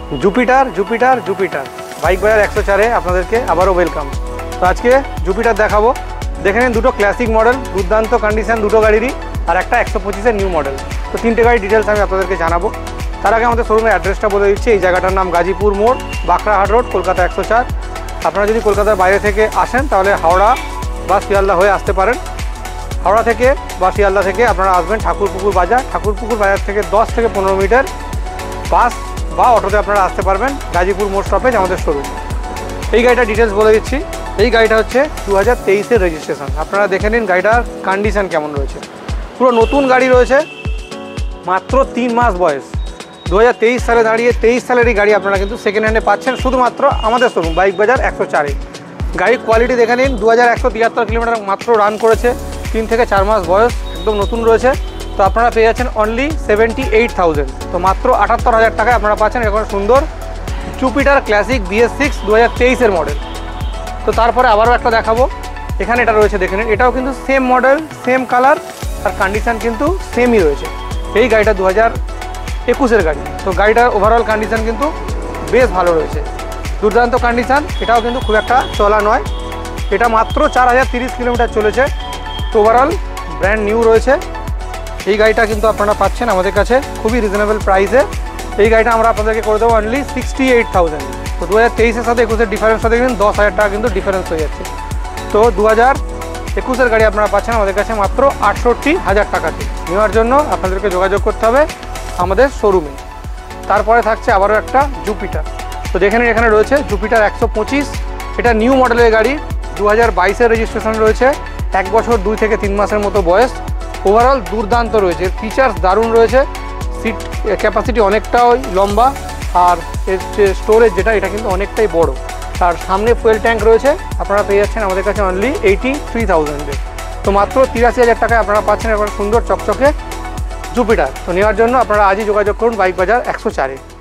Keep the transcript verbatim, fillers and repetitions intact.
Jupiter Jupiter Jupiter bike বাজার একশো চারে আপনাদেরকে আবারও ওয়েলকাম। তো আজকে জুপিটার দেখাবো। দেখে নিন দুটো ক্লাসিক মডেল, দুর্দান্ত কন্ডিশন দুটো গাড়িরই, আর একটা একশো পঁচিশের নিউ মডেল। তো তিনটে গাড়ি ডিটেলস আমি আপনাদেরকে জানাবো। তার আগে আমাদের শোরুমের অ্যাড্রেসটা বলে দিচ্ছি। এই জায়গাটার নাম গাজীপুর মোড়, বাঁকড়াহাট রোড, কলকাতা একশো চার। আপনারা যদি কলকাতার বাইরে থেকে আসেন তাহলে হাওড়া বা শিয়ালদা হয়ে আসতে পারেন। হাওড়া থেকে বা শিয়ালদা থেকে আপনারা আসবেন ঠাকুরপুকুর বাজার। ঠাকুরপুকুর বাজার থেকে দশ থেকে পনেরো মিটার বাস বা অটোতে আপনারা আসতে পারবেন গাজীপুর মোড় স্টপেজ আমাদের শোরুম। এই গাড়িটা ডিটেলস বলে দিচ্ছি। এই গাড়িটা হচ্ছে দু হাজার তেইশের রেজিস্ট্রেশন। আপনারা দেখে নিন গাড়িটার কন্ডিশন কেমন রয়েছে। পুরো নতুন গাড়ি রয়েছে, মাত্র তিন মাস বয়স। দু হাজার তেইশ সালে দাঁড়িয়ে তেইশ সালেরই গাড়ি আপনারা কিন্তু সেকেন্ড হ্যান্ডে পাচ্ছেন শুধুমাত্র আমাদের শোরুম বাইক বাজার একশো চারে। গাড়ির কোয়ালিটি দেখে নিন। দু হাজার একশো তিয়াত্তর কিলোমিটার মাত্র রান করেছে, তিন থেকে চার মাস বয়স, একদম নতুন রয়েছে। তো আপনারা পেয়ে যাচ্ছেন অনলি সেভেন্টি এইট থাউজেন্ড। তো মাত্র আটাত্তর হাজার টাকায় আপনারা পাচ্ছেন এরকম সুন্দর জুপিটার ক্লাসিক বিএস সিক্স দু হাজার তেইশের মডেল। তো তারপরে আবারও একটা দেখাবো। এখানে এটা রয়েছে দেখে নিন। এটাও কিন্তু সেম মডেল, সেম কালার, আর কন্ডিশান কিন্তু সেমই রয়েছে। এই গাড়িটা দু হাজার একুশের গাড়ি। তো গাড়িটার ওভারঅল কন্ডিশান কিন্তু বেশ ভালো রয়েছে, দুর্দান্ত কন্ডিশান। এটাও কিন্তু খুব একটা চলা নয়। এটা মাত্র চার হাজার তিরিশ কিলোমিটার চলেছে। তো ওভারঅল ব্র্যান্ড নিউ রয়েছে। এই গাড়িটা কিন্তু আপনারা পাচ্ছেন আমাদের কাছে খুবই রিজনেবল প্রাইসে। এই গাড়িটা আমরা আপনাদেরকে করে দেবো অনলি সিক্সটি এইট থাউজেন্ড। তো দু হাজার তেইশের সাথে একুশের ডিফারেন্সটা দেখবেন দশ হাজার টাকা কিন্তু ডিফারেন্স হয়ে যাচ্ছে। তো দু হাজার একুশের গাড়ি আপনারা পাচ্ছেন আমাদের কাছে মাত্র আটষট্টি হাজার টাকাতে। নেওয়ার জন্য আপনাদেরকে যোগাযোগ করতে হবে আমাদের শোরুমে। তারপরে থাকছে আবারও একটা জুপিটার। তো যেখানে এখানে রয়েছে জুপিটার একশো পঁচিশ। এটা নিউ মডেলের গাড়ি, দু হাজার বাইশের রেজিস্ট্রেশন রয়েছে, এক বছর দুই থেকে তিন মাসের মতো বয়স। ওভারঅল দুর্দান্ত রয়েছে, ফিচার্স দারুণ রয়েছে। সিট ক্যাপাসিটি অনেকটাই লম্বা, আর এর যে স্টোরেজ যেটা এটা কিন্তু অনেকটাই বড়। আর সামনে ফুয়েল ট্যাঙ্ক রয়েছে। আপনারা পেয়ে যাচ্ছেন আমাদের কাছে অনলি এইটি থ্রি থাউজেন্ডে। তো মাত্র তিরাশি হাজার টাকায় আপনারা পাচ্ছেন এখন সুন্দর চকচকে জুপিটার। তো নেওয়ার জন্য আপনারা আজই যোগাযোগ করুন বাইক বাজার একশো চারে।